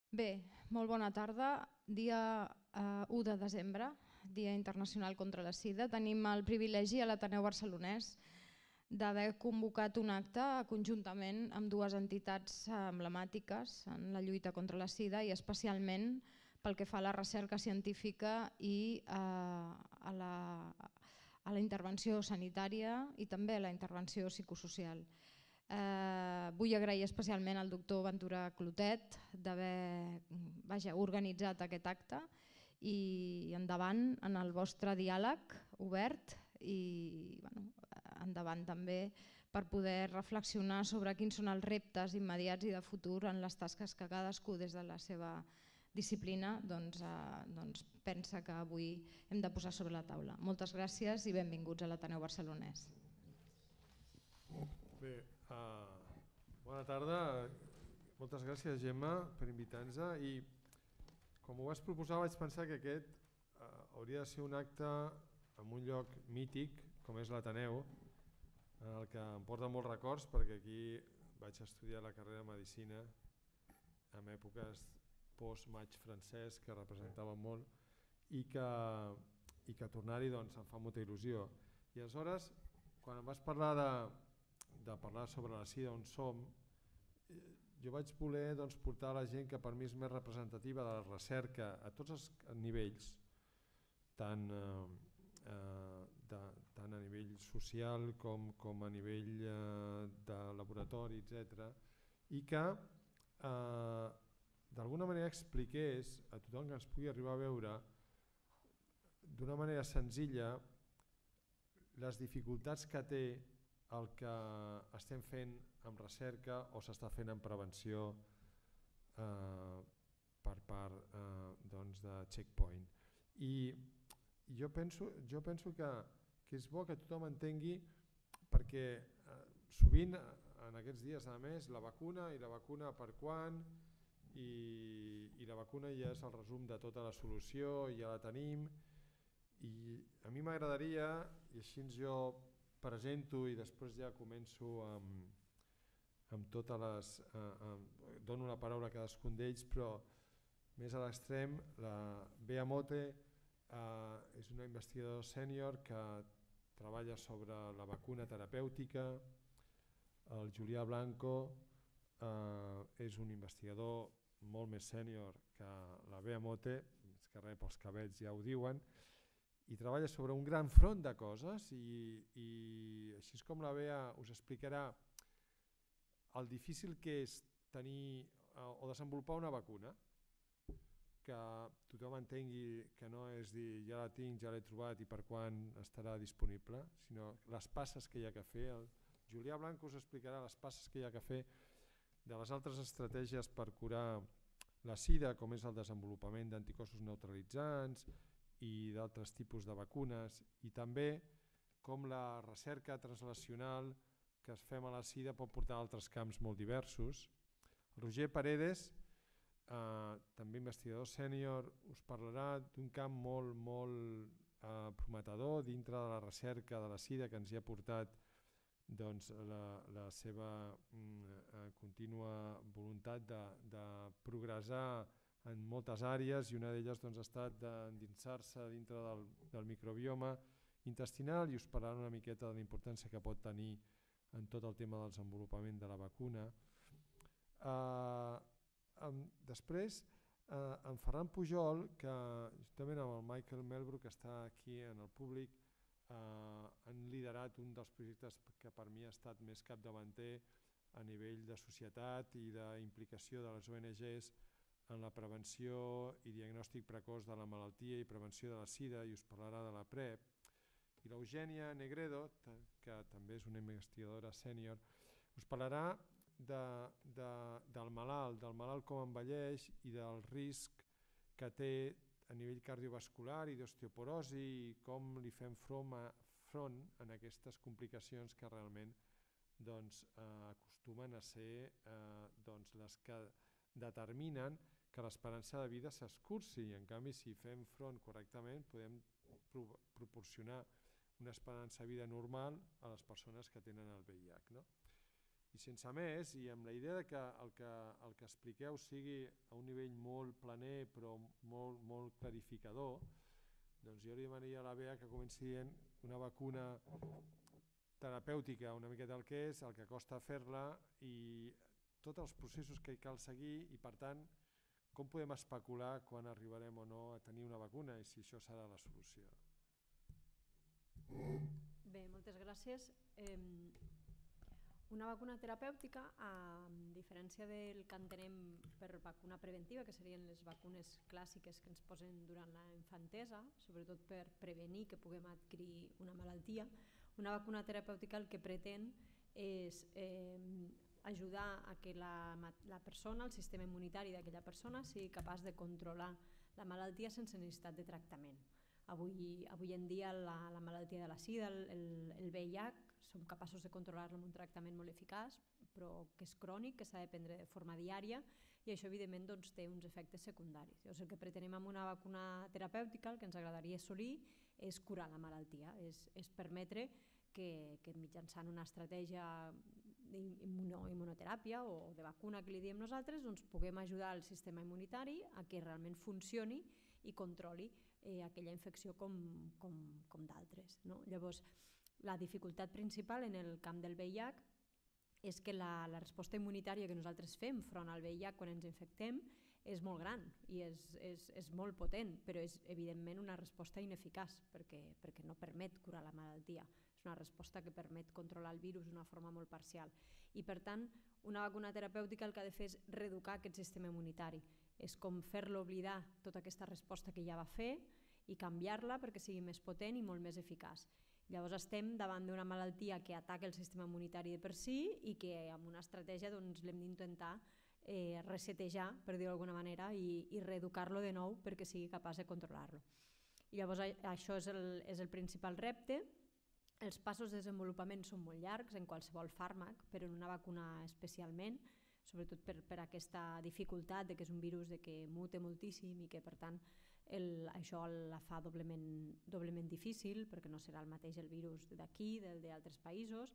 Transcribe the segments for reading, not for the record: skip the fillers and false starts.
Bé, molt bona tarda. Dia 1 de desembre, Dia Internacional contra la Sida. Tenim el privilegi a l'Ateneu Barcelonès d'haver convocat un acte conjuntament amb dues entitats emblemàtiques en la lluita contra la sida i especialment pel que fa a la recerca científica i a la intervenció sanitària i també a la intervenció psicosocial. Vull agrair especialment al doctor Ventura Clotet d'haver organitzat aquest acte i endavant en el vostre diàleg obert i endavant també per poder reflexionar sobre quins són els reptes immediats i de futur en les tasques que cadascú des de la seva disciplina pensa que avui hem de posar sobre la taula. Moltes gràcies i benvinguts a l'Ateneu Barcelonès. Bé, bona tarda. Moltes gràcies, Gemma, per invitar-nos. I com ho vas proposar vaig pensar que aquest hauria de ser un acte en un lloc mític com és l'Ateneu, en el que em porta molts records perquè aquí vaig estudiar la carrera de Medicina en èpoques post-maig francès que representaven molt i que tornar-hi em fa molta il·lusió. I aleshores, quan em vas parlar de parlar sobre la sida on som, jo vaig voler portar la gent que per mi és més representativa de la recerca a tots els nivells, tant a nivell social com a nivell de laboratori, etc. I que d'alguna manera expliqués a tothom que ens pugui arribar a veure d'una manera senzilla les dificultats que té el que estem fent en recerca o s'està fent en prevenció per part de Checkpoint. I jo penso que és bo que tothom entengui, perquè sovint en aquests dies a més la vacuna per quan i la vacuna ja és el resum de tota la solució, ja la tenim. I a mi m'agradaria, i així jo presento i després ja començo amb totes les... dono la paraula a cadascun d'ells, però més a l'extrem, la Bea Mote és una investigadora sènior que treballa sobre la vacuna terapèutica, el Julià Blanco és un investigador molt més sènior que la Bea Mote, més que res pels cabells ja ho diuen, i treballa sobre un gran front de coses i així com la Bea us explicarà el difícil que és tenir o desenvolupar una vacuna, que tothom entengui que no és dir ja la tinc, ja l'he trobat i per quan estarà disponible, sinó les passes que hi ha que fer. El Julià Blanco us explicarà les passes que hi ha que fer de les altres estratègies per curar la sida, com és el desenvolupament d'anticossos neutralitzants i d'altres tipus de vacunes, i també com la recerca translacional que es fem a la sida pot portar a altres camps molt diversos. Roger Paredes, també investigador sènior, us parlarà d'un camp molt prometedor dintre de la recerca de la sida que ens hi ha portat la seva contínua voluntat de progressar en moltes àrees, i una d'elles ha estat d'endinsar-se dintre del microbioma intestinal, i us parlarà una miqueta de la importància que pot tenir en tot el tema del desenvolupament de la vacuna. Després, en Ferran Pujol, que juntament amb el Michael Melbrook, que està aquí en el públic, han liderat un dels projectes que per mi ha estat més capdavanter a nivell de societat i d'implicació de les ONGs en la prevenció i diagnòstic precoç de la malaltia i prevenció de la sida, i us parlarà de la PrEP. I l'Eugènia Negredo, que també és una investigadora sènior, us parlarà del malalt com envelleix i del risc que té a nivell cardiovascular i d'osteoporosi i com li fem front en aquestes complicacions que realment acostumen a ser les que determinen que l'esperança de vida s'escurci, i en canvi si fem front correctament podem proporcionar una esperança de vida normal a les persones que tenen el VIH. I I sense més, i amb la idea que el que expliqueu sigui a un nivell molt planer però molt clarificador, doncs jo li demanaria a la Bea que comenci dient una vacuna terapèutica, una miqueta el que és, el que costa fer-la i tots els processos que cal seguir i per tant com podem especular quan arribarem o no a tenir una vacuna i si això serà la solució. Bé, moltes gràcies. Una vacuna terapèutica, a diferència del que entenem per vacuna preventiva, que serien les vacunes clàssiques que ens posen durant la infantesa, sobretot per prevenir que puguem adquirir una malaltia, una vacuna terapèutica el que pretén és ajudar a que la persona, el sistema immunitari d'aquella persona, sigui capaç de controlar la malaltia sense necessitat de tractament. Avui en dia la malaltia de la sida, el VIH, som capaços de controlar-lo amb un tractament molt eficaç, però que és crònic, que s'ha de prendre de forma diària i això evidentment doncs, té uns efectes secundaris. Llavors, el que pretenem amb una vacuna terapèutica, el que ens agradaria assolir és curar la malaltia, és permetre que mitjançant una estratègia d'immunoteràpia o de vacuna que li diem nosaltres, doncs puguem ajudar el sistema immunitari a que realment funcioni i controli aquella infecció com d'altres. Llavors, la dificultat principal en el camp del VIH és que la resposta immunitària que nosaltres fem front al VIH quan ens infectem és molt gran i és molt potent, però és evidentment una resposta ineficaç perquè no permet curar la malaltia. És una resposta que permet controlar el virus d'una forma molt parcial. I per tant, una vacuna terapèutica el que ha de fer és reeducar aquest sistema immunitari. És com fer-lo oblidar tota aquesta resposta que ja va fer i canviar-la perquè sigui més potent i molt més eficaç. Llavors estem davant d'una malaltia que ataca el sistema immunitari de per si i que amb una estratègia l'hem d'intentar resetejar, per dir-ho d'alguna manera, i reeducar-lo de nou perquè sigui capaç de controlar-lo. Llavors això és el principal repte. Els passos de desenvolupament són molt llargs en qualsevol fàrmac, però en una vacuna especialment, sobretot per aquesta dificultat que és un virus que muta moltíssim i que per tant això la fa doblement difícil perquè no serà el mateix el virus d'aquí, d'altres països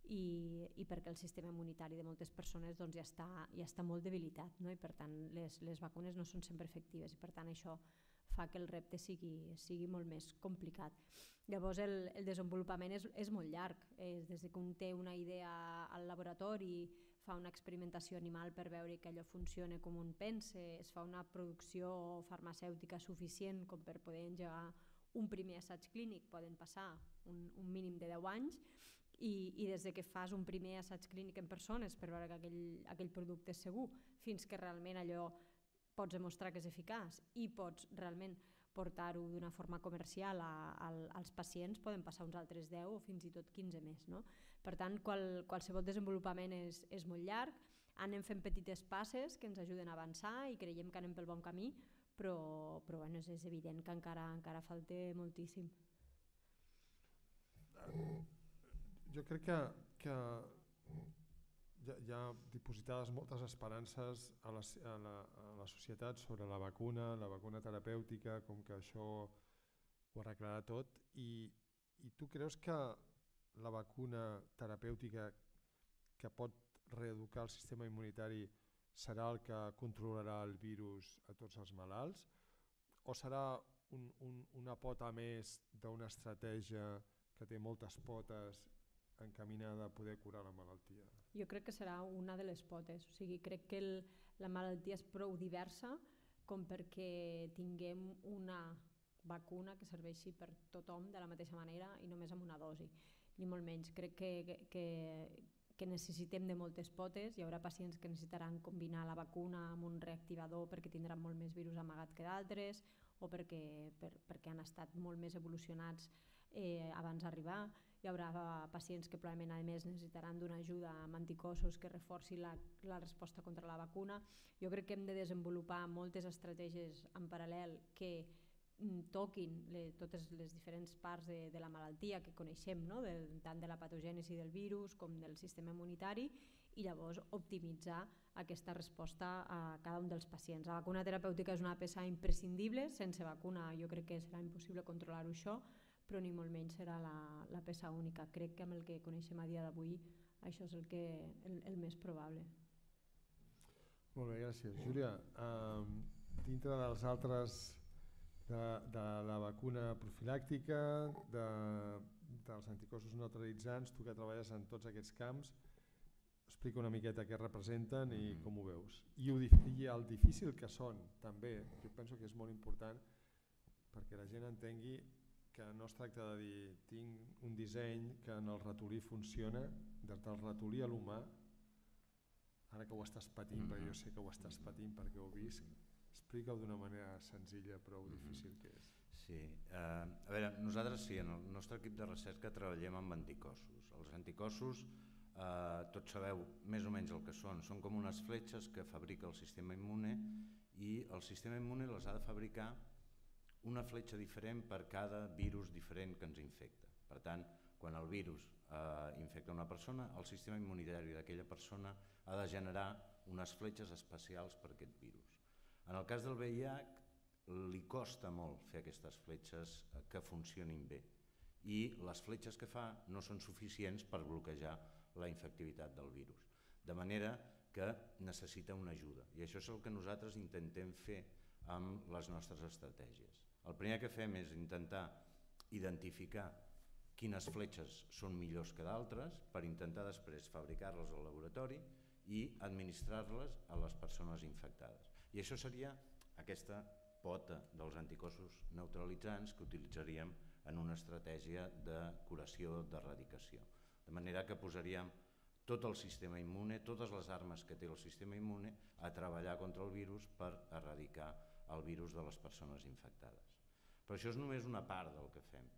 i perquè el sistema immunitari de moltes persones ja està molt debilitat i per tant les vacunes no són sempre efectives i per tant això fa que el repte sigui molt més complicat. Llavors el desenvolupament és molt llarg, des que un té una idea al laboratori, fa una experimentació animal per veure que allò funciona com un pensa, es fa una producció farmacèutica suficient com per poder engegar un primer assaig clínic, poden passar un mínim de 10 anys i des que fas un primer assaig clínic en persones per veure que aquell producte és segur fins que realment allò pots demostrar que és eficaç i pots realment portar-ho d'una forma comercial als pacients, poden passar uns altres 10 o fins i tot 15 més. Per tant, qualsevol desenvolupament és molt llarg, anem fent petites passes que ens ajuden a avançar i creiem que anem pel bon camí, però és evident que encara falta moltíssim. Jo crec que hi ha dipositades moltes esperances a la societat sobre la vacuna terapèutica, com que això ho arreglarà tot i tu creus que la vacuna terapèutica que pot reeducar el sistema immunitari serà el que controlarà el virus a tots els malalts o serà una pota més d'una estratègia que té moltes potes encaminada a poder curar la malaltia? Jo crec que serà una de les potes, o sigui, crec que la malaltia és prou diversa com perquè tinguem una vacuna que serveixi per tothom de la mateixa manera i només amb una dosi, ni molt menys. Crec que necessitem de moltes potes, hi haurà pacients que necessitaran combinar la vacuna amb un reactivador perquè tindran molt més virus amagat que d'altres o perquè han estat molt més evolucionats abans d'arribar. Hi haurà pacients que probablement a més necessitaran d'una ajuda amb anticossos que reforci la resposta contra la vacuna. Jo crec que hem de desenvolupar moltes estratègies en paral·lel que toquin totes les diferents parts de la malaltia que coneixem, tant de la patogènesi del virus com del sistema immunitari i llavors optimitzar aquesta resposta a cada un dels pacients. La vacuna terapèutica és una peça imprescindible, sense vacuna jo crec que serà impossible controlar-ho això, però ni molt menys serà la peça única. Crec que amb el que coneixem a dia d'avui això és el més probable. Molt bé, gràcies. Júlia, dintre dels altres de la vacuna profilàctica, dels anticossos neutralitzants, tu que treballes en tots aquests camps, explica una miqueta què representen i com ho veus. I el difícil que són, també, jo penso que és molt important perquè la gent entengui que no es tracta de dir tinc un disseny que en el ratolí funciona, del ratolí a l'humà, ara que ho estàs patint, perquè jo sé que ho estàs patint perquè ho visc, explica-ho d'una manera senzilla però difícil que és. Sí, a veure, nosaltres sí, en el nostre equip de recerca treballem amb anticossos. Els anticossos, tots sabeu més o menys el que són com unes fletxes que fabrica el sistema immune i el sistema immune les ha de fabricar una fletxa diferent per cada virus diferent que ens infecta. Per tant, quan el virus infecta una persona, el sistema immunitari d'aquella persona ha de generar unes fletxes especials per aquest virus. En el cas del VIH li costa molt fer aquestes fletxes que funcionin bé i les fletxes que fa no són suficients per bloquejar la infectivitat del virus, de manera que necessita una ajuda i això és el que nosaltres intentem fer amb les nostres estratègies. El primer que fem és intentar identificar quines fletxes són millors que d'altres per intentar després fabricar-les al laboratori i administrar-les a les persones infectades. I això seria aquesta pota dels anticossos neutralitzants que utilitzaríem en una estratègia de curació, d'erradicació. De manera que posaríem tot el sistema immune, totes les armes que té el sistema immune a treballar contra el virus per erradicar el virus de les persones infectades. Però això és només una part del que fem.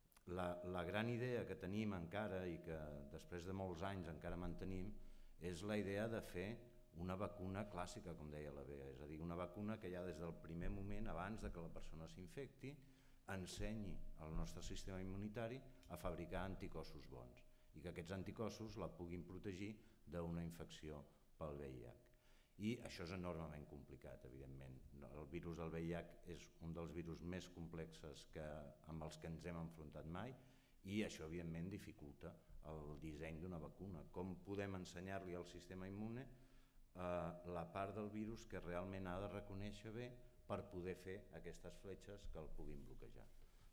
La gran idea que tenim encara i que després de molts anys encara mantenim és la idea de fer una vacuna clàssica, com deia la Bea, és a dir, una vacuna que ja des del primer moment, abans que la persona s'infecti, ensenyi al nostre sistema immunitari a fabricar anticossos bons i que aquests anticossos la puguin protegir d'una infecció pel VIH. I això és enormement complicat, evidentment. El virus del VIH és un dels virus més complexos amb els que ens hem enfrontat mai i això, evidentment, dificulta el disseny d'una vacuna. Com podem ensenyar-li al sistema immune la part del virus que realment ha de reconèixer bé per poder fer aquestes fletxes que el puguin bloquejar.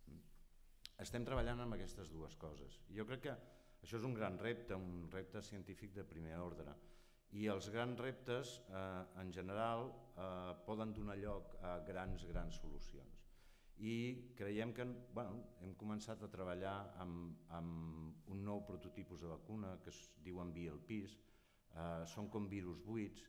Estem treballant amb aquestes dues coses. Jo crec que això és un gran repte, un repte científic de primer ordre. I els grans reptes, en general, poden donar lloc a grans solucions. I creiem que hem començat a treballar amb un nou prototipus de vacuna que es diuen VLPs, són com virus buits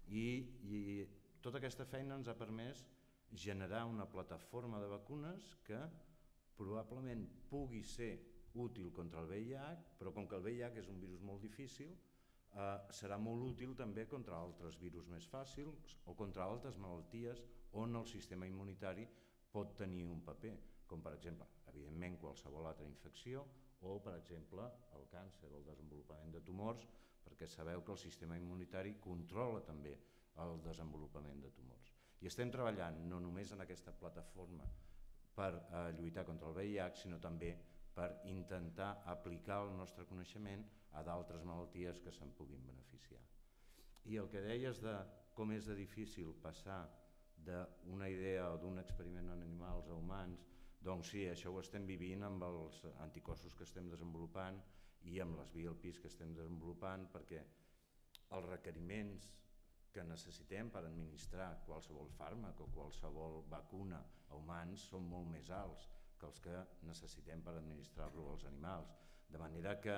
i tota aquesta feina ens ha permès generar una plataforma de vacunes que probablement pugui ser útil contra el VIH, però com que el VIH és un virus molt difícil, serà molt útil també contra altres virus més fàcils o contra altres malalties on el sistema immunitari pot tenir un paper, com per exemple, evidentment, qualsevol altra infecció o, per exemple, el càncer o el desenvolupament de tumors, perquè sabeu que el sistema immunitari controla també el desenvolupament de tumors. I estem treballant no només en aquesta plataforma per lluitar contra el VIH, sinó també per intentar aplicar el nostre coneixement a d'altres malalties que se'n puguin beneficiar. I el que deies de com és de difícil passar d'una idea o d'un experiment en animals a humans, doncs sí, això ho estem vivint amb els anticossos que estem desenvolupant i amb les VLPs que estem desenvolupant, perquè els requeriments que necessitem per administrar qualsevol fàrmac o qualsevol vacuna a humans són molt més alts que els que necessitem per administrar-lo als animals. De manera que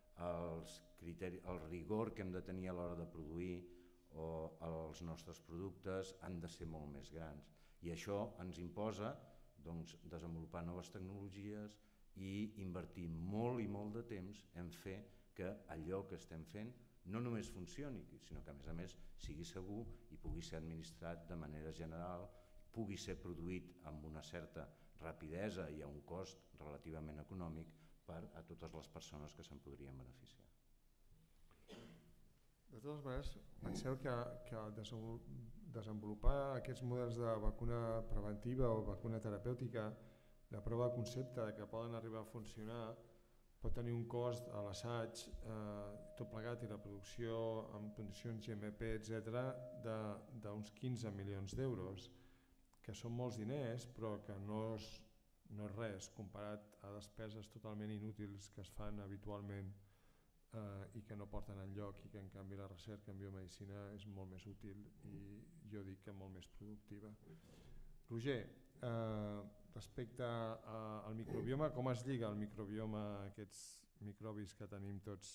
el rigor que hem de tenir a l'hora de produir els nostres productes han de ser molt més grans. I això ens imposa desenvolupar noves tecnologies i invertir molt i molt de temps en fer que allò que estem fent no només funcioni, sinó que a més sigui segur i pugui ser administrat de manera general, pugui ser produït amb una certa rapidesa i a un cost relativament econòmic per a totes les persones que se'n podrien beneficiar. De totes maneres, penseu que desenvolupar aquests models de vacuna preventiva o vacuna terapèutica, la prova de concepte que poden arribar a funcionar, pot tenir un cost a l'assaig, tot plegat i la producció en condicions GMP, etc., d'uns 15 milions d'euros, que són molts diners, però que no és res comparat a despeses totalment inútils que es fan habitualment i que no porten enlloc, i que en canvi la recerca en biomedicina és molt més útil i jo dic que molt més productiva. Roger, respecte al microbioma, com es lliga el microbioma, aquests microbis que tenim tots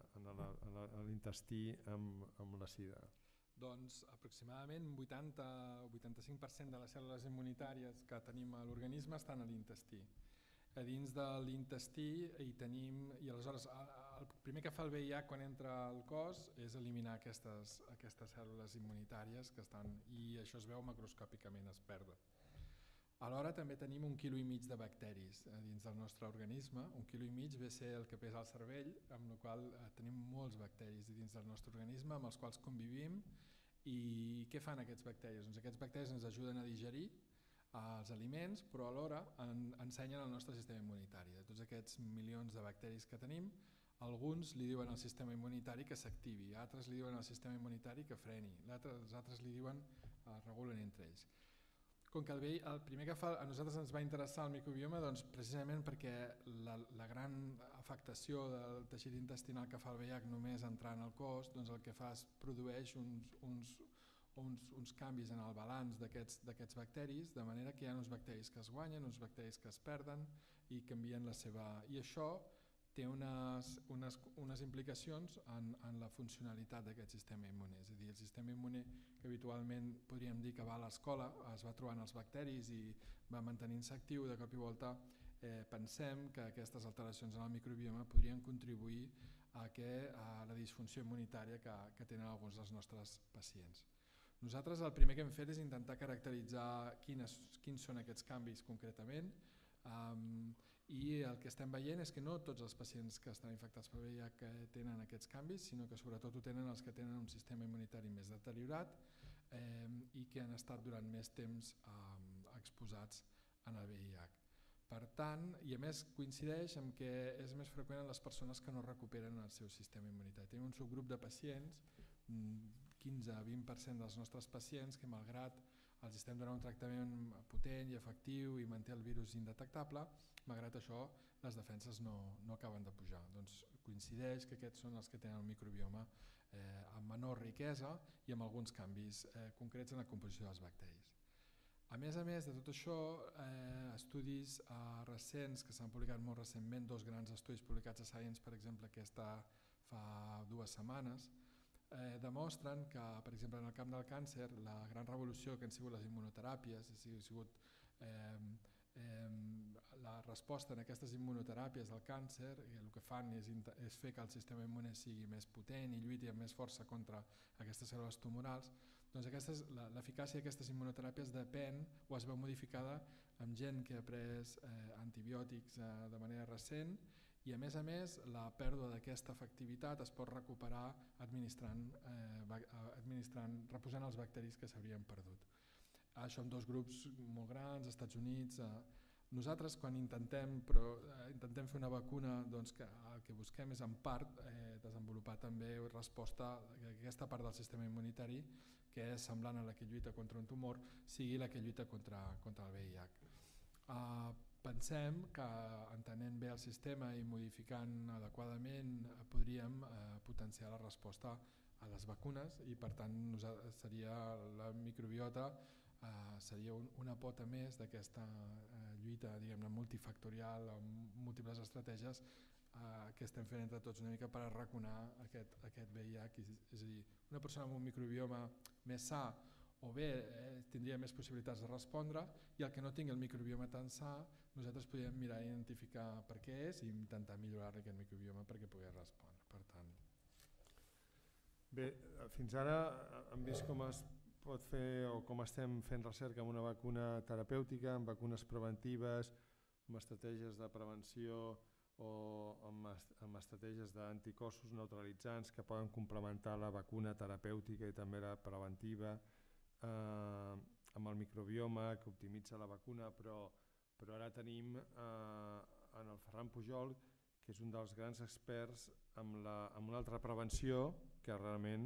a l'intestí amb la sida? Doncs aproximadament 80-85% de les cèl·lules immunitàries que tenim a l'organisme estan a l'intestí. A dins de l'intestí hi tenim, i aleshores el primer que fa el VIH quan entra al cos és eliminar aquestes cèl·lules immunitàries que estan, i això es veu macroscòpicament, es perden. Alhora també tenim 1,5 kg de bacteris dins del nostre organisme. 1,5 kg ve a ser el que pesa el cervell, amb la qual tenim molts bacteris dins del nostre organisme amb els quals convivim. I què fan aquests bacteris? Doncs aquests bacteris ens ajuden a digerir els aliments, però alhora ensenyen el nostre sistema immunitari. De tots aquests milions de bacteris que tenim, alguns li diuen al sistema immunitari que s'activi, altres li diuen al sistema immunitari que freni, els altres li diuen regulen entre ells. Com que el primer que fa, a nosaltres ens va interessar el microbioma, doncs precisament perquè la gran afectació del teixit intestinal que fa el VIH només entrant al cos, doncs el que fa és produeix uns canvis en el balanç d'aquests bacteris, de manera que hi ha uns bacteris que es guanyen, uns bacteris que es perden i canvien la seva... I això té unes implicacions en la funcionalitat d'aquest sistema immune. És a dir, el sistema immune que habitualment podríem dir que va a l'escola, es va trobant els bacteris i va mantenint-se actiu, de cop i volta pensem que aquestes alteracions en el microbioma podrien contribuir a la disfunció immunitària que tenen alguns dels nostres pacients. Nosaltres el primer que hem fet és intentar caracteritzar quins són aquests canvis concretament, i el que estem veient és que no tots els pacients que estan infectats per VIH tenen aquests canvis, sinó que sobretot ho tenen els que tenen un sistema immunitari més deteriorat i que han estat durant més temps exposats en el VIH. Per tant, i a més coincideix amb que és més freqüent en les persones que no recuperen el seu sistema immunitari. Tenim un subgrup de pacients, 15-20% dels nostres pacients, que malgrat els estem donant un tractament potent i efectiu i manté el virus indetectable, malgrat això les defenses no acaben de pujar. Doncs coincideix que aquests són els que tenen el microbioma amb menor riquesa i amb alguns canvis concrets en la composició dels bacteris. A més de tot això, estudis recents que s'han publicat molt recentment, 2 grans estudis publicats a Science, per exemple, fa 2 setmanes, demostren que, per exemple, en el camp del càncer, la gran revolució que han sigut les immunoteràpies, ha sigut la resposta en aquestes immunoteràpies del càncer, el que fan és fer que el sistema immune sigui més potent i lluiti amb més força contra aquestes cèl·lules tumorals. Doncs l'eficàcia d'aquestes immunoteràpies depèn o es veu modificada amb gent que ha pres antibiòtics de manera recent, i a més la pèrdua d'aquesta efectivitat es pot recuperar reposant els bacteris que s'haurien perdut. Això amb 2 grups molt grans, als Estats Units. Nosaltres quan intentem fer una vacuna, doncs el que busquem és en part desenvolupar també resposta a aquesta part del sistema immunitari que és semblant a la que lluita contra un tumor, sigui la que lluita contra el VIH. Pensem que entenent bé el sistema i modificant adequadament podríem potenciar la resposta a les vacunes i per tant seria la microbiota seria una pota més d'aquesta lluita multifactorial amb múltiples estratègies que estem fent entre tots una mica per arraconar aquest VIH. És a dir, una persona amb un microbioma més sa o bé tindria més possibilitats de respondre, i el que no tingui el microbioma tan sa, nosaltres podríem mirar i identificar per què és i intentar millorar aquest microbioma perquè pugui respondre. Per tant. Bé, fins ara hem vist com es pot fer o com estem fent recerca amb una vacuna terapèutica, amb vacunes preventives, amb estratègies de prevenció o amb estratègies d'anticossos neutralitzants que poden complementar la vacuna terapèutica i també la preventiva, amb el microbioma que optimitza la vacuna, però ara tenim en el Ferran Pujol que és un dels grans experts en una altra prevenció que realment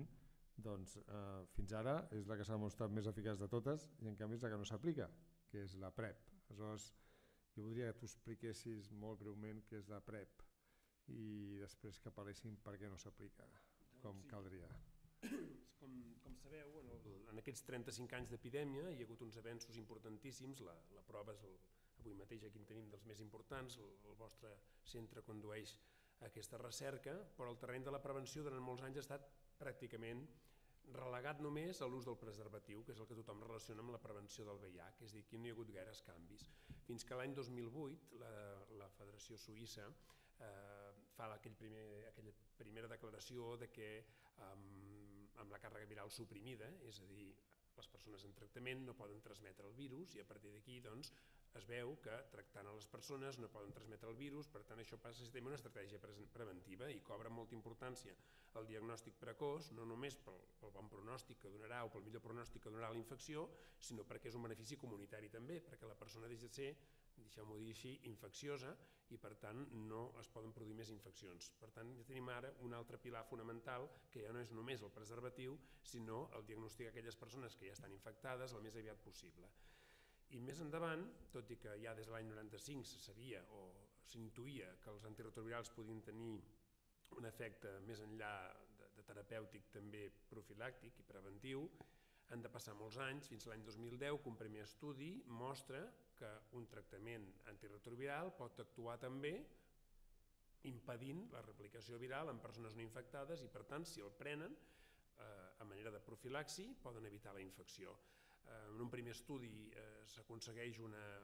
fins ara és la que s'ha demostrat més eficaç de totes i en canvi és la que no s'aplica, que és la PrEP. Aleshores, jo voldria que tu expliquessis molt breument què és la PrEP i després que parléssim per què no s'aplica, com caldria. Com sabeu, en aquests 35 anys d'epidèmia hi ha hagut uns avenços importantíssims, la prova és avui mateix aquí en tenim dels més importants, el vostre centre condueix aquesta recerca, però el terreny de la prevenció durant molts anys ha estat pràcticament relegat només a l'ús del preservatiu, que és el que tothom relaciona amb la prevenció del VIH, és a dir, aquí no hi ha hagut gaires canvis. Fins que l'any 2008 la Federació Suïssa fa aquella primera declaració de que amb la càrrega viral suprimida, és a dir, les persones en tractament no poden transmetre el virus i a partir d'aquí es veu que tractant a les persones no poden transmetre el virus, per tant això passa a ser una estratègia preventiva i cobra molta importància el diagnòstic precoç, no només pel bon pronòstic que donarà o pel millor pronòstic que donarà la infecció, sinó perquè és un benefici comunitari també, perquè la persona deixa de ser, deixeu-m'ho dir així, infecciosa i per tant no es poden produir més infeccions. Per tant ja tenim ara un altre pilar fonamental que ja no és només el preservatiu, sinó el diagnòstic d'aquelles persones que ja estan infectades el més aviat possible. I més endavant, tot i que ja des de l'any 95 se sabia o s'intuïa que els antiretrovirals podien tenir un efecte més enllà de terapèutic també profilàctic i preventiu, han de passar molts anys, fins a l'any 2010, que un primer estudi mostra que un tractament antiretroviral pot actuar també impedint la replicació viral en persones no infectades i per tant si el prenen a manera de profilaxi poden evitar la infecció. En un primer estudi s'aconsegueix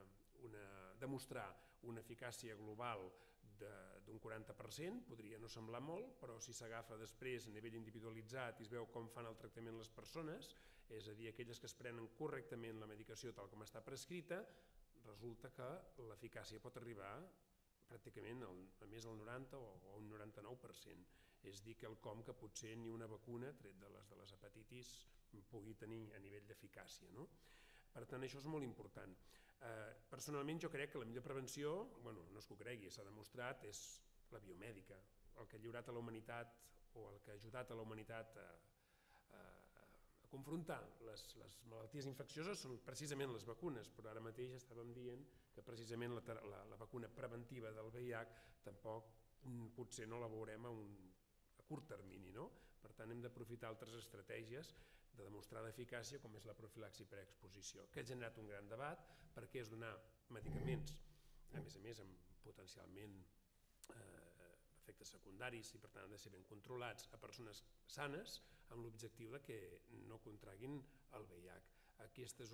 demostrar una eficàcia global d'un 40%, podria no semblar molt, però si s'agafa després a nivell individualitzat i es veu com fan el tractament les persones, és a dir, aquelles que es prenen correctament la medicació tal com està prescrita, resulta que l'eficàcia pot arribar pràcticament a més del 90 o un 99%. És dir, quelcom que potser ni una vacuna, tret de les hepatitis, pugui tenir a nivell d'eficàcia. Per tant, això és molt important. Personalment jo crec que la millor prevenció, no és que ho cregui, s'ha demostrat, és la biomèdica. El que ha lliurat a la humanitat o el que ha ajudat a la humanitat a confrontar les malalties infeccioses són precisament les vacunes, però ara mateix estàvem dient que precisament la vacuna preventiva del VIH tampoc potser no la veurem a curt termini. Per tant, hem d'aprofitar altres estratègies de demostrar l'eficàcia com és la profilaxi preexposició, que ha generat un gran debat perquè és donar medicaments, a més amb potencialment efectes secundaris i per tant han de ser ben controlats a persones sanes amb l'objectiu que no contraguin el VIH. Aquesta és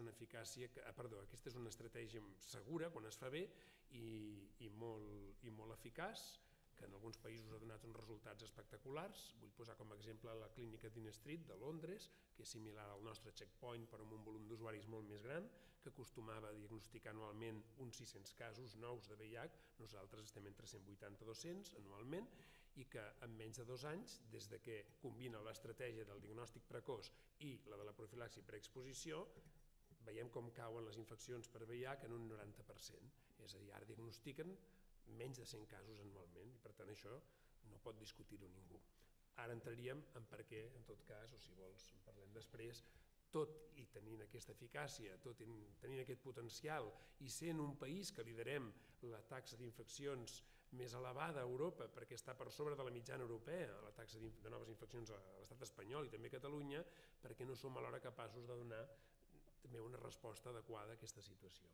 una estratègia segura quan es fa bé i molt eficaç, que en alguns països ha donat uns resultats espectaculars. Vull posar com a exemple la clínica Dean Street de Londres, que és similar al nostre Checkpoint però amb un volum d'usuaris molt més gran, que acostumava a diagnosticar anualment uns 600 casos nous de VIH, nosaltres estem entre 180 i 200 anualment, i que en menys de 2 anys, des que combina l'estratègia del diagnòstic precoç i la de la profilaxi preexposició, veiem com cauen les infeccions per VIH en un 90%. És a dir, ara diagnostiquen menys de 100 casos anualment i per tant això no pot discutir-ho ningú. Ara entraríem en per què, en tot cas, o si vols en parlem després, tot i tenint aquesta eficàcia, tot i tenint aquest potencial i sent un país que liderem la taxa d'infeccions més elevada a Europa perquè està per sobre de la mitjana europea, la taxa de noves infeccions a l'estat espanyol i també a Catalunya, perquè no som alhora capaços de donar també una resposta adequada a aquesta situació.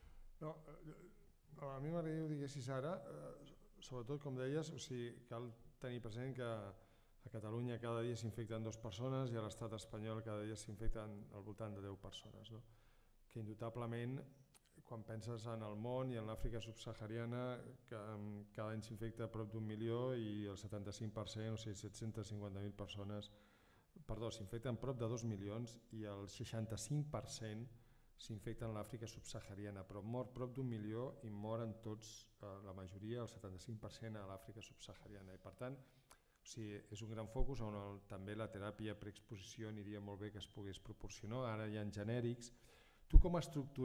A mi m'agradaria que ho diguessis ara, sobretot com deies, cal tenir present que a Catalunya cada dia s'infecten 2 persones i a l'estat espanyol cada dia s'infecten al voltant de 10 persones, que indubtablement quan penses en el món i en l'Àfrica subsahariana cada any s'infecta prop d'1 milió i el 75%, o sigui 750.000 persones, s'infecten prop de 2 milions i el 65% s'infecten a l'Àfrica subsahariana, però mor prop d'1 milió i moren tots, la majoria, el 75% a l'Àfrica subsahariana. I per tant, és un gran focus on també la teràpia preexposició aniria molt bé que es pogués proporcionar. Ara hi ha genèrics. Tu com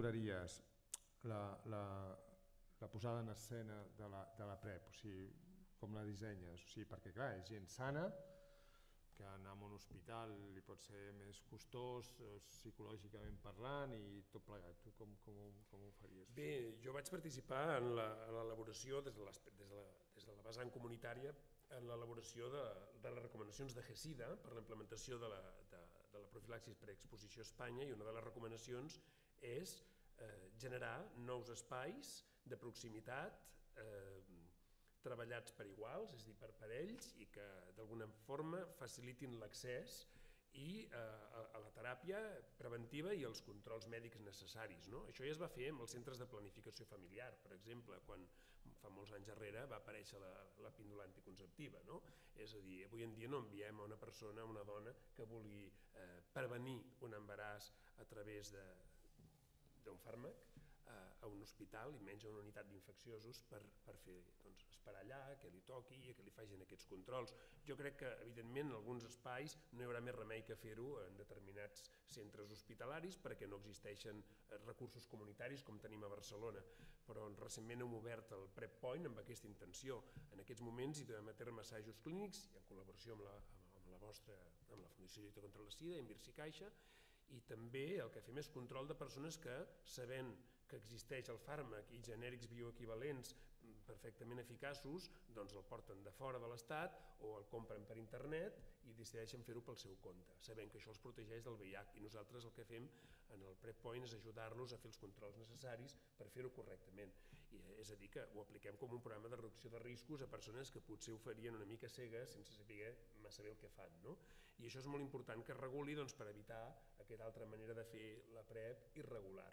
estructuraries la posada en escena de la PrEP? com la dissenyes? O sigui, perquè clar, és gent sana, que anar a un hospital li pot ser més costós psicològicament parlant i tot plegat. Tu com ho faries? Bé, jo vaig participar en l'elaboració des de la vessant comunitària en l'elaboració de les recomanacions de GESIDA per la implementació de la profilaxis per exposició a Espanya, i una de les recomanacions és generar nous espais de proximitat treballats per iguals, és a dir, per parells, i que d'alguna forma facilitin l'accés a la teràpia preventiva i els controls mèdics necessaris. Això ja es va fer amb els centres de planificació familiar, per exemple, quan fa molts anys enrere va aparèixer la píndola anticonceptiva. És a dir, avui en dia no enviem a una persona, a una dona que vulgui prevenir un embaràs a través d'un fàrmac a un hospital i menys a una unitat d'infecciosos per esperar allà, que li toqui i que li facin aquests controls. Jo crec que, evidentment, en alguns espais no hi haurà més remei que fer-ho en determinats centres hospitalaris perquè no existeixen recursos comunitaris com tenim a Barcelona, però recentment hem obert el PrEP Point amb aquesta intenció. En aquests moments hi duem a terme assajos clínics en col·laboració amb la Fundació Lluita contra la Sida i amb Virsi Caixa, i també el que fem és control de persones que, sabent que existeix el fàrmac i genèrics bioequivalents perfectament eficaços, doncs el porten de fora de l'Estat o el compren per internet i decideixen fer-ho pel seu compte, sabent que això els protegeix del VIH. I nosaltres el que fem en el PrEP Point és ajudar-los a fer els controls necessaris per fer-ho correctament. És a dir, que ho apliquem com un programa de reducció de riscos a persones que potser ho farien una mica cegues sense saber massa bé el que fan. I això és molt important que es reguli per evitar aquesta altra manera de fer la PrEP irregular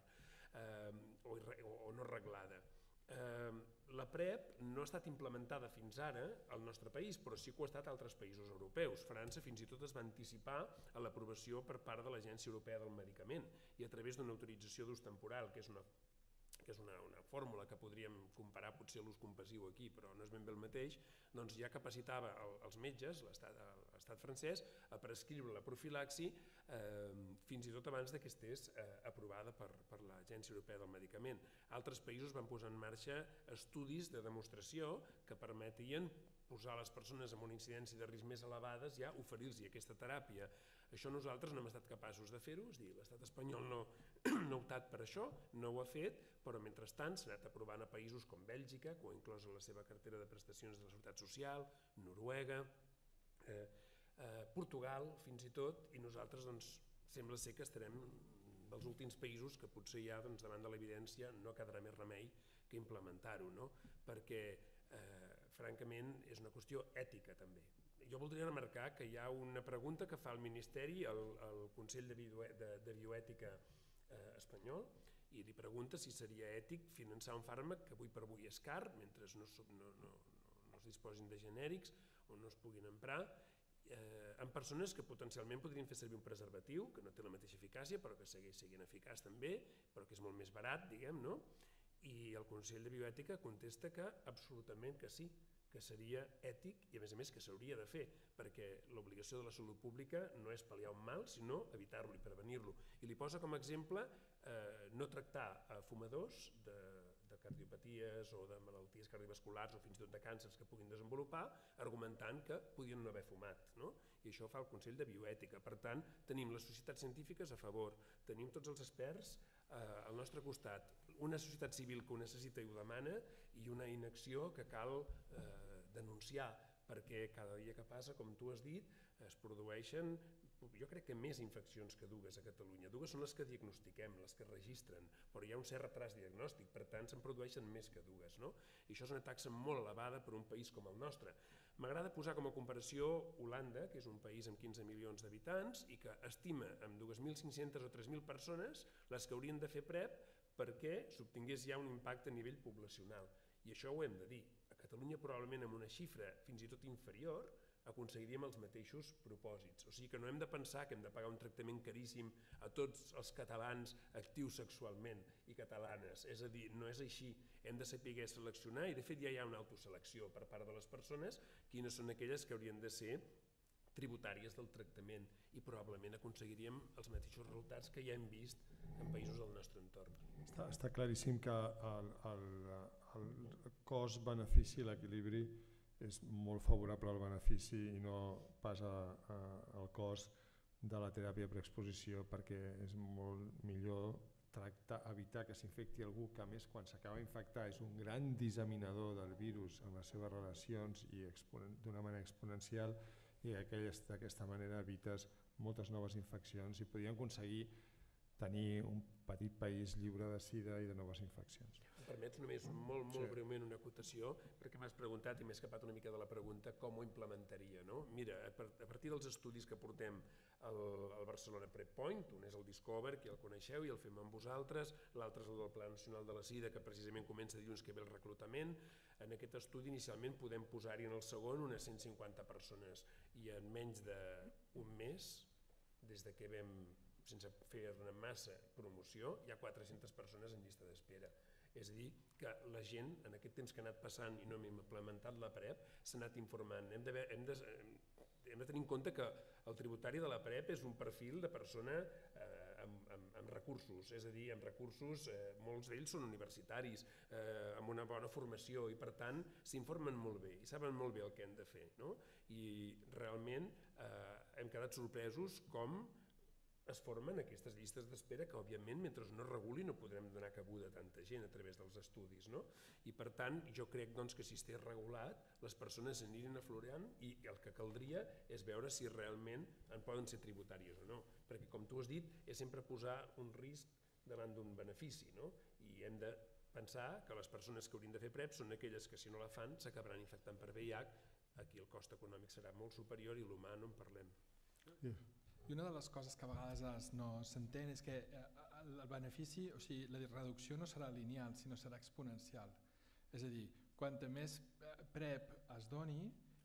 o no reglada. La PrEP no ha estat implementada fins ara al nostre país, però sí que ho ha estat a altres països europeus. França fins i tot es va anticipar a l'aprovació per part de l'Agència Europea del Medicament i a través d'una autorització d'ús temporal, que és una fórmula que podríem comparar potser a l'ús compassiu aquí, però no és ben bé el mateix, doncs ja capacitava els metges, l'estat francès, a prescriure la profilaxi fins i tot abans que estés aprovada per l'Agència Europea del Medicament. Altres països van posar en marxa estudis de demostració que permetien posar les persones amb una incidència de risc més elevades, ja oferir-los aquesta teràpia. Això nosaltres no hem estat capaços de fer-ho, és a dir, l'estat espanyol no ha optat per això, no ho ha fet, però mentrestant s'ha anat aprovant a països com Bèlgica, que ho ha inclòs en la seva cartera de prestacions de la Seguretat Social, Noruega, Portugal fins i tot, i nosaltres sembla ser que estarem dels últims països que potser ja davant de l'evidència no quedarà més remei que implementar-ho, perquè francament és una qüestió ètica també. Jo voldria remarcar que hi ha una pregunta que fa el Ministeri al Consell de Bioètica espanyol i li pregunta si seria ètic finançar un fàrmac que avui per avui és car, mentre no es disposin de genèrics o no es puguin emprar, en persones que potencialment podrien fer servir un preservatiu, que no té la mateixa eficàcia, però que segueix sent eficaç també, però que és molt més barat, diguem, no? I el Consell de Bioètica contesta que absolutament que sí, que seria ètic i a més que s'hauria de fer, perquè l'obligació de la salut pública no és pal·liar un mal, sinó evitar-lo i prevenir-lo. I li posa com a exemple no tractar fumadors de cardiopaties o de malalties cardiovasculars o fins i tot de càncers que puguin desenvolupar, argumentant que podien no haver fumat, i això fa el Consell de Bioètica. Per tant, tenim les societats científiques a favor, tenim tots els experts al nostre costat, una societat civil que ho necessita i ho demana i una inacció que cal denunciar, perquè cada dia que passa, com tu has dit, es produeixen, jo crec que més infeccions que dugues a Catalunya. Dugues són les que diagnostiquem, les que registren, però hi ha un cert retras diagnòstic, per tant se'n produeixen més que dugues. I això és una taxa molt elevada per un país com el nostre. M'agrada posar com a comparació Holanda, que és un país amb 15 milions d'habitants i que estima amb 2.500 o 3.000 persones les que haurien de fer PrEP perquè s'obtingués ja un impacte a nivell poblacional. I això ho hem de dir. A Catalunya probablement amb una xifra fins i tot inferior aconseguiríem els mateixos propòsits. O sigui que no hem de pensar que hem de pagar un tractament caríssim a tots els catalans actius sexualment i catalanes. És a dir, no és així. Hem de saber seleccionar i de fet ja hi ha una autoselecció per part de les persones quines són aquelles que haurien de ser tributàries del tractament i probablement aconseguiríem els mateixos resultats que ja hem vist en països del nostre entorn. Està claríssim que el cost-benefici, l'equilibri és molt favorable al benefici i no pas al cost de la teràpia preexposició, perquè és molt millor evitar que s'infecti algú que, a més, quan s'acaba d'infectar és un gran disseminador del virus en les seves relacions i d'una manera exponencial, i d'aquesta manera evites moltes noves infeccions i podríem aconseguir tenir un petit país lliure de sida i de noves infeccions. Em permets només molt breument una acotació, perquè m'has preguntat i m'he escapat una mica de la pregunta com ho implementaria. Mira, a partir dels estudis que portem al Barcelona Prep Point, un és el Discover, que ja el coneixeu i el fem amb vosaltres, l'altre és el del Pla Nacional de la Sida, que precisament comença dilluns que ve el reclutament. En aquest estudi inicialment podem posar-hi en el segon unes 150 persones i en menys d'un mes, des que vam, sense fer una massa promoció, hi ha 400 persones en llista d'espera. És a dir, que la gent, en aquest temps que ha anat passant i no hem implementat la PrEP, s'ha anat informant. Hem de tenir en compte que el tributari de la PrEP és un perfil de persona amb recursos, és a dir, amb recursos, molts d'ells són universitaris, amb una bona formació i per tant s'informen molt bé i saben molt bé el que han de fer. I realment hem quedat sorpresos com es formen aquestes llistes d'espera que, òbviament, mentre no es reguli no podrem donar cabuda a tanta gent a través dels estudis. I, per tant, jo crec que si estigués regulat, les persones anirien aflorant i el que caldria és veure si realment en poden ser tributàries o no. Perquè, com tu has dit, és sempre posar un risc davant d'un benefici. I hem de pensar que les persones que haurien de fer PrEP són aquelles que, si no la fan, s'acabaran infectant per VIH. Aquí el cost econòmic serà molt superior i l'humà no en parlem. I una de les coses que a vegades no s'entén és que el benefici, o sigui, la reducció no serà lineal, sinó serà exponencial. És a dir, quanta més PrEP es doni,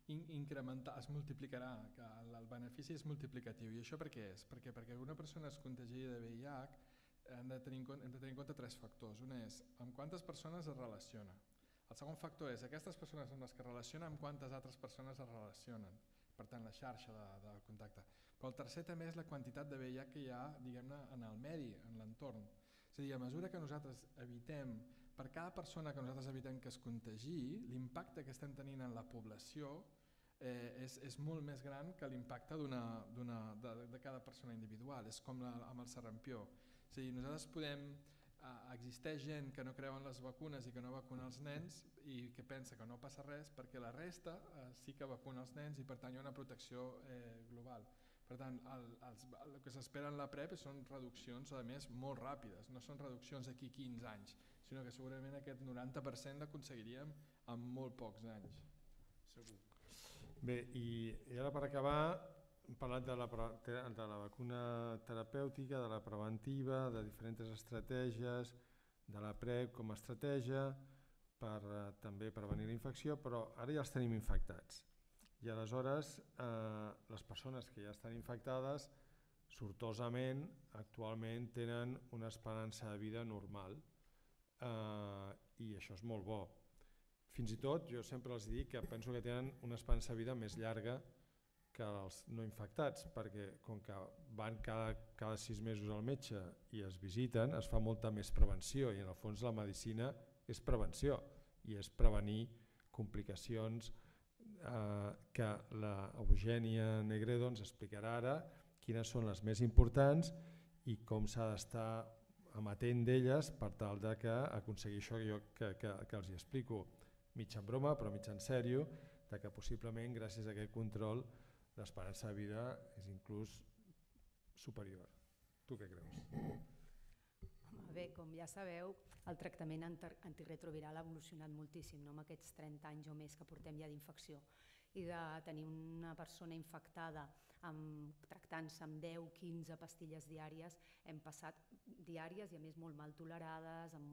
es multiplicarà, que el benefici és multiplicatiu. I això per què és? Perquè una persona es contagia de VIH hem de tenir en compte tres factors. Un és amb quantes persones es relaciona. El segon factor és aquestes persones amb les que relaciona amb quantes altres persones es relacionen. Per tant, la xarxa de contacte. Però el tercer també és la quantitat de VIH que hi ha, diguem-ne, en el medi, en l'entorn. És a dir, a mesura que nosaltres evitem, per cada persona que nosaltres evitem que es contagi, l'impacte que estem tenint en la població és molt més gran que l'impacte de cada persona individual. És com amb el sarampió. És a dir, nosaltres podem... Existeix gent que no creu en les vacunes i que no vacuna els nens i que pensa que no passa res perquè la resta sí que vacuna els nens i per tant hi ha una protecció global. Per tant, el que s'espera en la PrEP són reduccions, a més, molt ràpides. No són reduccions d'aquí 15 anys, sinó que segurament aquest 90% l'aconseguiríem en molt pocs anys. Segur. Bé, i ara per acabar... Hem parlat de la vacuna terapèutica, de la preventiva, de diferents estratègies, de la PrEP com a estratègia per també prevenir la infecció, però ara ja els tenim infectats. I aleshores les persones que ja estan infectades sortosament actualment tenen una esperança de vida normal i això és molt bo. Fins i tot jo sempre els dic que penso que tenen una esperança de vida més llarga que els no infectats, perquè com que van cada 6 mesos al metge i es visiten, es fa molta més prevenció i en el fons la medicina és prevenció i és prevenir complicacions que l'Eugènia Negredo ens explicarà ara quines són les més importants i com s'ha d'estar amatent d'elles per tal d'aconseguir això que els explico, mig en broma però mig en sèrio, que possiblement gràcies a aquest control l'esperança de vida és inclús superior. Tu què creus? Bé, com ja sabeu, el tractament antirretroviral ha evolucionat moltíssim amb aquests 30 anys o més que portem ja d'infecció i de tenir una persona infectada tractant-se amb 10-15 pastilles diàries, hem passat diàries i a més molt mal tolerades, amb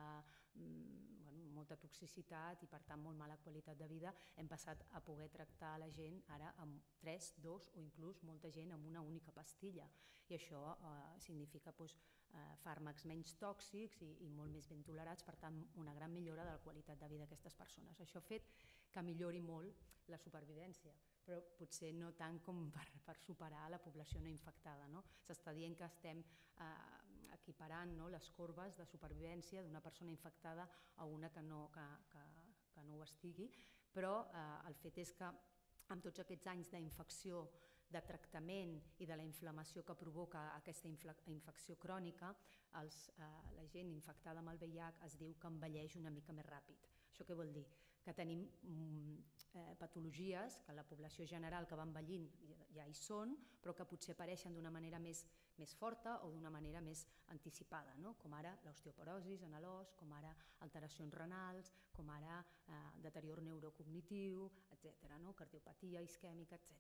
molta toxicitat i per tant molt mala qualitat de vida, hem passat a poder tractar la gent ara amb 3, 2 o inclús molta gent amb una única pastilla i això significa fàrmacs menys tòxics i molt més ben tolerats, per tant una gran millora de la qualitat de vida d'aquestes persones. Això ha fet que millori molt la supervivència, però potser no tant com per superar la població no infectada. S'està dient que estem equiparant les corbes de supervivència d'una persona infectada a una que no ho estigui, Però el fet és que amb tots aquests anys d'infecció, de tractament i de la inflamació que provoca aquesta infecció crònica, la gent infectada amb el VIH es diu que envelleix una mica més ràpid. Això què vol dir? Que tenim patologies que la població general que va envellint ja hi són, però que potser apareixen d'una manera més forta o d'una manera més anticipada, com ara l'osteoporosi en l'os, com ara alteracions renals, com ara deterior neurocognitiu, etc., cardiopatia isquèmica, etc.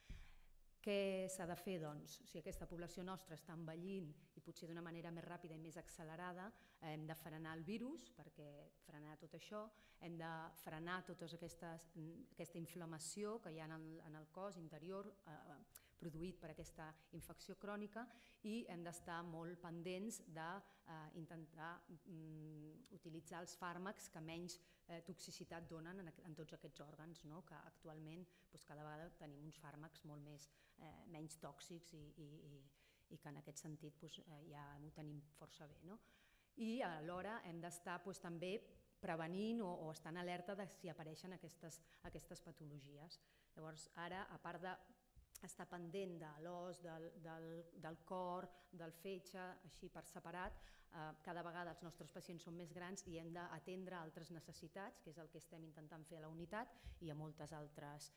Què s'ha de fer, doncs? Si aquesta població nostra està envellint i potser d'una manera més ràpida i més accelerada, hem de frenar el virus, perquè frenar tot això, hem de frenar tota aquesta inflamació que hi ha en el cos interior produït per aquesta infecció crònica i hem d'estar molt pendents d'intentar utilitzar els fàrmacs que menys toxicitat donen en tots aquests òrgans, que actualment cada vegada tenim uns fàrmacs molt menys tòxics i que en aquest sentit ja ho tenim força bé. I alhora hem d'estar també prevenint o estar en alerta de si apareixen aquestes patologies. Llavors ara, a part d'estar pendent de l'os, del cor, del fetge, així per separat, cada vegada els nostres pacients són més grans i hem d'atendre altres necessitats, que és el que estem intentant fer a la unitat i a molts altres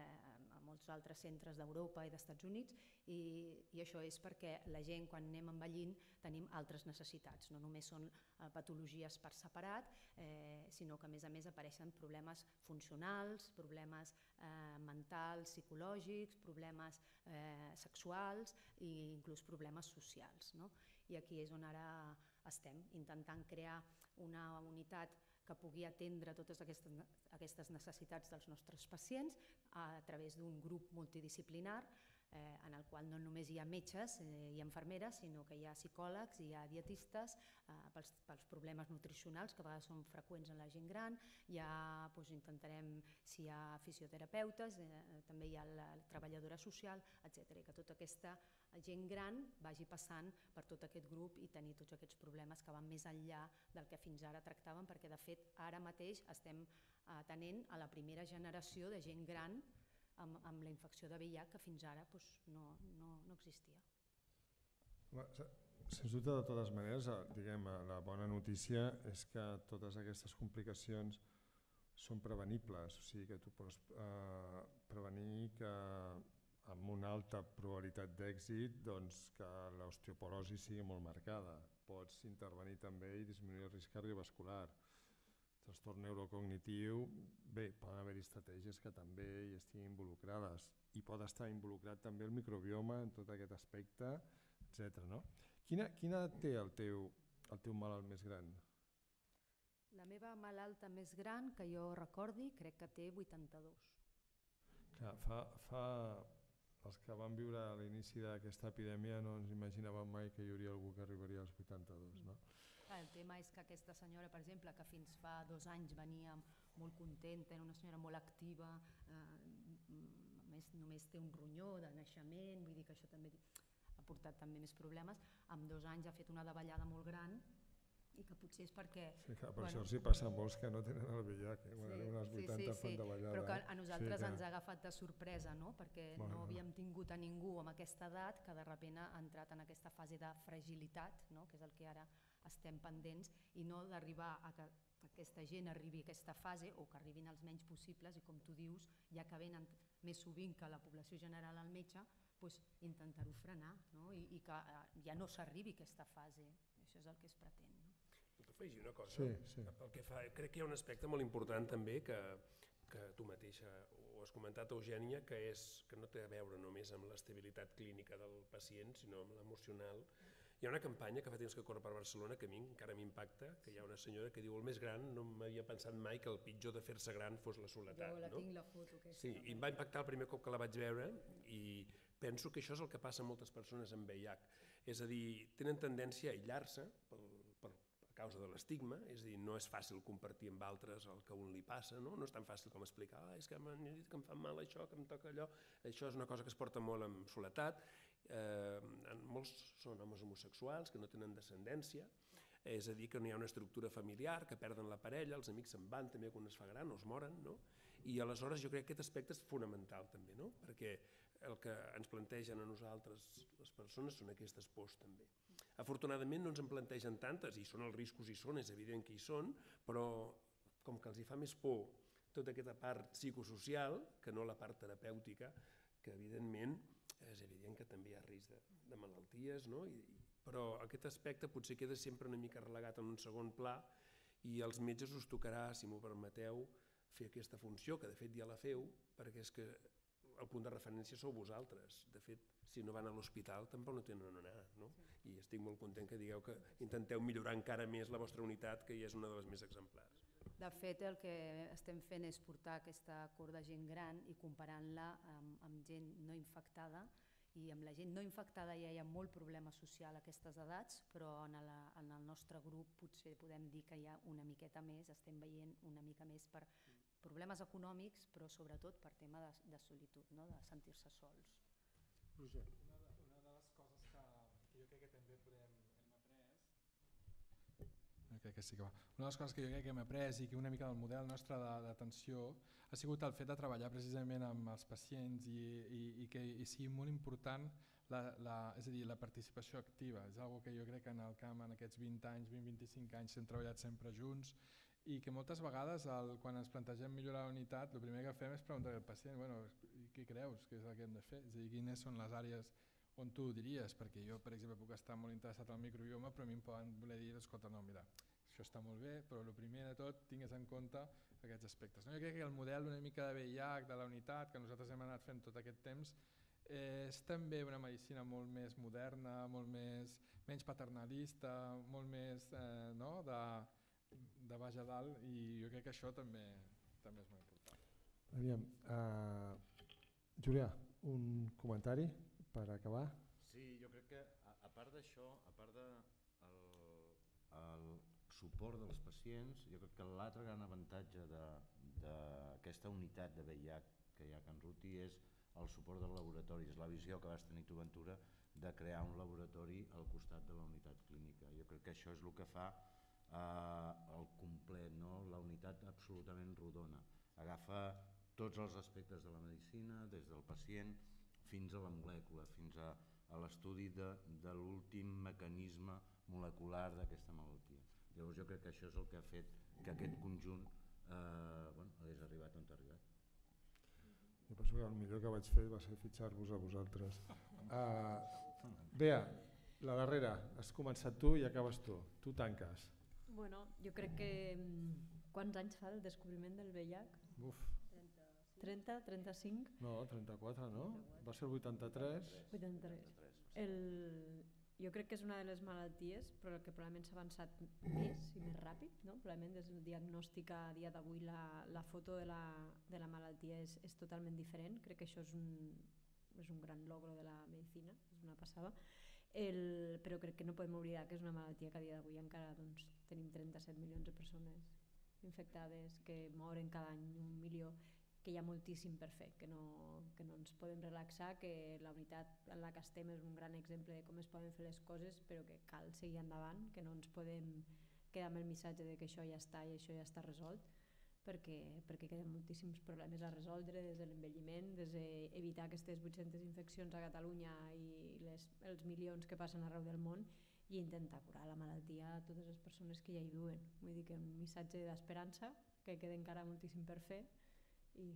centres d'Europa i d'Estats Units, i això és perquè la gent, quan anem envellint, tenim altres necessitats. No només són patologies per separat, sinó que a més apareixen problemes funcionals, problemes mentals, psicològics, problemes sexuals i inclús problemes socials. I aquí és on ara estem, intentant crear una unitat que pugui atendre totes aquestes necessitats dels nostres pacients a través d'un grup multidisciplinar en el qual no només hi ha metges i infermeres, sinó que hi ha psicòlegs, hi ha dietistes pels problemes nutricionals que a vegades són freqüents en la gent gran, intentarem si hi ha fisioterapeutes, també hi ha la treballadora social, etc. I que tota aquesta gent gran vagi passant per tot aquest grup i tenir tots aquests problemes que van més enllà del que fins ara tractàvem, perquè de fet ara mateix estem atenent a la primera generació de gent gran amb la infecció de VIH que fins ara no existia. Sens dubte, de totes maneres, la bona notícia és que totes aquestes complicacions són prevenibles, o sigui que tu pots prevenir que amb una alta probabilitat d'èxit que l'osteoporosi sigui molt marcada. Pots intervenir també i disminuir el risc cardiovascular. Trastorn neurocognitiu, bé, poden haver-hi estratègies que també hi estiguin involucrades i pot estar involucrat també el microbioma en tot aquest aspecte, etc. Quina edat té el teu malalt més gran? La meva malalta més gran, que jo recordi, crec que té 82. Els que van viure a l'inici d'aquesta epidèmia no ens imaginàvem mai que hi hauria algú que arribaria als 82, no? El tema és que aquesta senyora, per exemple, que fins fa 2 anys venia molt contenta, era una senyora molt activa, només té un ronyó de naixement, vull dir que això també ha portat també més problemes, amb 2 anys ha fet una davallada molt gran i que potser és perquè... Sí, clar, per això els hi passa a molts que no tenen el VIH, unes 80 fan davallada. Però que a nosaltres ens ha agafat de sorpresa, perquè no havíem tingut a ningú amb aquesta edat que de sobte ha entrat en aquesta fase de fragilitat, que és el que ara estem pendents, i no d'arribar a que aquesta gent arribi a aquesta fase o que arribin els menys possibles i, com tu dius, ja que venen més sovint que la població general al metge, intentar-ho frenar i que ja no s'arribi a aquesta fase. Això és el que es pretén. Puc afegir una cosa? Pel que fa, crec que hi ha un aspecte molt important també que tu mateixa ho has comentat, Eugènia, que no té a veure només amb l'estabilitat clínica del pacient, sinó amb l'emocional. Hi ha una campanya que fa temps que corre per Barcelona que a mi encara m'impacta, que hi ha una senyora que diu: el més gran, no m'havia pensat mai que el pitjor de fer-se gran fos la soledat. Jo la tinc, la foto aquesta. Sí, i em va impactar el primer cop que la vaig veure i penso que això és el que passa a moltes persones amb VIH. És a dir, tenen tendència a aïllar-se a causa de l'estigma, és a dir, no és fàcil compartir amb altres el que a un li passa, no és tan fàcil com explicar és que m'han dit que em fa mal això, que em toca allò. Això és una cosa que es porta molt amb soledat. Molts són homes homosexuals que no tenen descendència, és a dir, que no hi ha una estructura familiar, que perden la parella, els amics se'n van també quan es fa gran o es moren, I aleshores jo crec que aquest aspecte és fonamental també, no? Perquè el que ens plantegen a nosaltres les persones són aquestes pors també. Afortunadament no ens en plantegen tantes, i són els riscos hi són, és evident que hi són, però com que els hi fa més por tota aquesta part psicosocial que no la part terapèutica, que evidentment és evident que també hi ha risc de malalties, no? Però aquest aspecte potser queda sempre una mica relegat en un segon pla i als metges us tocarà, si m'ho permeteu, fer aquesta funció, que de fet ja la feu, perquè és que el punt de referència sou vosaltres. De fet, si no van a l'hospital tampoc no tenen on anar, no? I estic molt content que digueu que intenteu millorar encara més la vostra unitat, que ja és una de les més exemplars. De fet, el que estem fent és portar aquesta cort de gent gran i comparant-la amb gent no infectada, i amb la gent no infectada ja hi ha molt problema social a aquestes edats, però en el nostre grup potser podem dir que hi ha una miqueta més, estem veient una mica més per problemes econòmics, però sobretot per tema de solitud, no? De sentir-se sols. Roger. Una de les coses que jo crec que també hem Una de les coses que jo crec que hem après i que una mica del model nostre d'atenció ha sigut el fet de treballar precisament amb els pacients i que sigui molt important és a dir, la participació activa. És una que jo crec que en el camp en aquests 20 anys, 20-25 anys hem treballat sempre junts i que moltes vegades quan ens plantegem millorar la unitat el primer que fem és preguntar al pacient què creus que és el que hem de fer? És a dir, quines són les àrees on tu ho diries? Perquè jo, per exemple, puc estar molt interessat en el microbioma, però a mi em poden voler dir, escolta, no, mira, això està molt bé, però el primer de tot tingues en compte aquests aspectes. Jo crec que el model una mica de VIH, de la unitat, que nosaltres hem anat fent tot aquest temps, és també una medicina molt més moderna, menys paternalista, molt més de baix a dalt, i jo crec que això també és molt important. Aviam, Julià, un comentari per acabar? Sí, jo crec que a part d'això, a part del suport dels pacients, jo crec que l'altre gran avantatge d'aquesta unitat de VIH que hi ha a Can Ruti és el suport dels laboratoris, la visió que vas tenir tu, Ventura, de crear un laboratori al costat de la unitat clínica. Jo crec que això és el que fa el complet, no? La unitat absolutament rodona. Agafa tots els aspectes de la medicina, des del pacient fins a la molècula, fins a l'estudi de l'últim mecanisme molecular d'aquesta malaltia. Llavors jo crec que això és el que ha fet que aquest conjunt hagués arribat on ha arribat. Jo penso que el millor que vaig fer va ser fitxar-vos a vosaltres. Bea, la darrera, has començat tu i acabes tu. Tu tanques. Bueno, jo crec que... Quants anys fa el descobriment del VIH? Uf. 30, 35? No, 34, no? Va ser el 83. 83. Jo crec que és una de les malalties, però que probablement s'ha avançat més i més ràpid, no? Probablement des del diagnòstic a dia d'avui la foto de la malaltia és totalment diferent. Crec que això és un gran logro de la medicina, és una passada. Però crec que no podem oblidar que és una malaltia que a dia d'avui encara tenim 37 milions de persones infectades, que moren cada any 1 milió, que hi ha moltíssim per fer, que no ens podem relaxar, que la unitat en la que estem és un gran exemple de com es poden fer les coses, però que cal seguir endavant, que no ens podem quedar amb el missatge de que això ja està i això ja està resolt, perquè queden moltíssims problemes a resoldre, des de l'envelliment, des d'evitar aquestes 800 infeccions a Catalunya i els milions que passen arreu del món, i intentar curar la malaltia a totes les persones que ja hi viuen. Vull dir que un missatge d'esperança, que queda encara moltíssim per fer. Sí,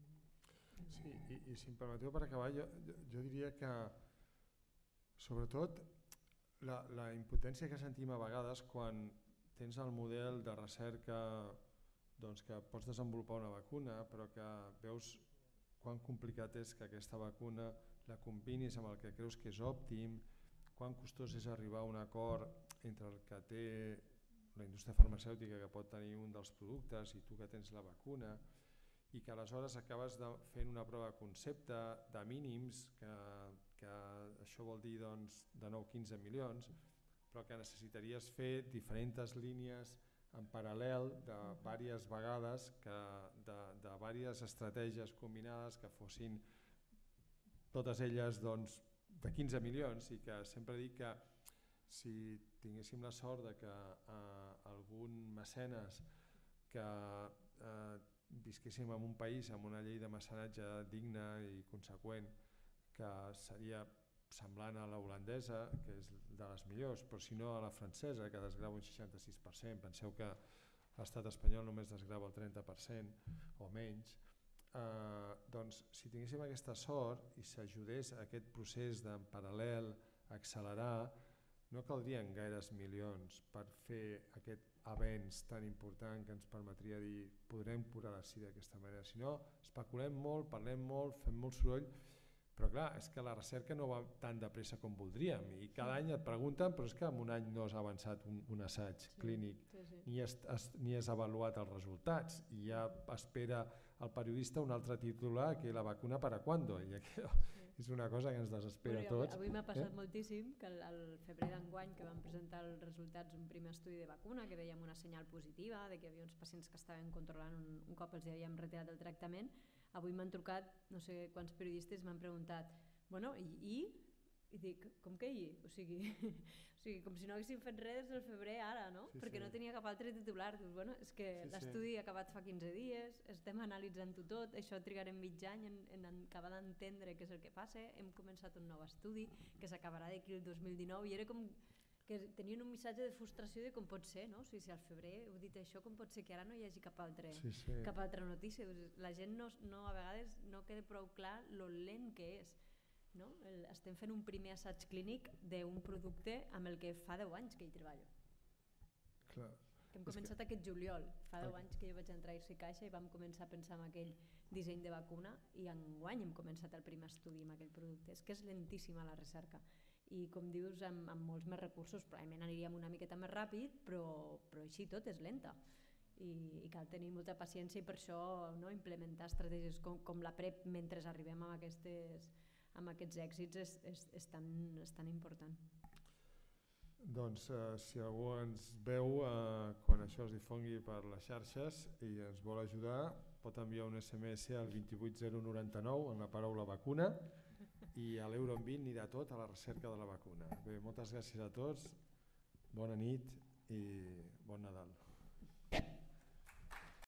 i si em permeteu per acabar, jo diria que sobretot la impotència que sentim a vegades quan tens el model de recerca que pots desenvolupar una vacuna, però que veus quan complicat és que aquesta vacuna la combinis amb el que creus que és òptim, quan costós és arribar a un acord entre el que té la indústria farmacèutica, que pot tenir un dels productes, i tu que tens la vacuna, i que aleshores acabes fent una prova de concepte de mínims, que això vol dir de nou 15 milions, però que necessitaries fer diferents línies en paral·lel de diverses vegades, de diverses estratègies combinades que fossin totes elles de 15 milions, i que sempre dic que si tinguéssim la sort de que algun mecenes que visquéssim en un país amb una llei de mecenatge digna i conseqüent que seria semblant a la holandesa, que és de les millors, però si no a la francesa, que desgrava un 66%, penseu que l'estat espanyol només desgrava el 30% o menys, doncs si tinguéssim aquesta sort i s'ajudés a aquest procés d'en paral·lel a accelerar, no caldrien gaires milions per fer aquest avenç tan important que ens permetria dir podrem curar la sida d'aquesta manera. Si no, especulem molt, parlem molt, fem molt soroll, però clar, és que la recerca no va tan de pressa com voldríem i cada any et pregunten, però és que en un any no has avançat un assaig clínic, ni has avaluat els resultats i ja espera el periodista un altre titular que la vacuna para cuándo, i és una cosa que ens desespera a tots. Avui m'ha passat moltíssim que al febrer d'enguany que vam presentar els resultats d'un primer estudi de vacuna, que veiem una senyal positiva, de que hi havia uns pacients que estaven controlant un cop els havíem retirat el tractament, avui m'han trucat no sé quants periodistes i m'han preguntat, bueno, i dic, com que i? O sigui, com si no haguéssim fet res des del febrer ara, no? Perquè no tenia cap altre titular. Dius, bueno, és que l'estudi ha acabat fa 15 dies, estem analitzant-ho tot, això trigarem mig any en acabar d'entendre què és el que passa, hem començat un nou estudi que s'acabarà d'aquí el 2019 i era com que tenien un missatge de frustració de com pot ser, no? O sigui, si al febrer heu dit això, com pot ser que ara no hi hagi cap altra notícia? La gent a vegades no queda prou clar lo lent que és. No? Estem fent un primer assaig clínic d'un producte amb el que fa 10 anys que hi treballo. Clar. Que hem començat aquest juliol. Fa 10 anys que jo vaig entrar a IRSI Caixa i vam començar a pensar en aquell disseny de vacuna i enguany hem començat el primer estudi amb aquell producte. És que és lentíssima la recerca i com dius amb molts més recursos probablement aniríem una miqueta més ràpid però així tot és lenta i cal tenir molta paciència i per això implementar estratègies com la PrEP mentre arribem amb aquests èxits és tan important. Doncs si algú ens veu quan això es difongui per les xarxes i ens vol ajudar pot enviar un SMS al 28099 amb la paraula vacuna i a l'euro en 20 anirà tot a la recerca de la vacuna. Bé, moltes gràcies a tots, bona nit i bon Nadal.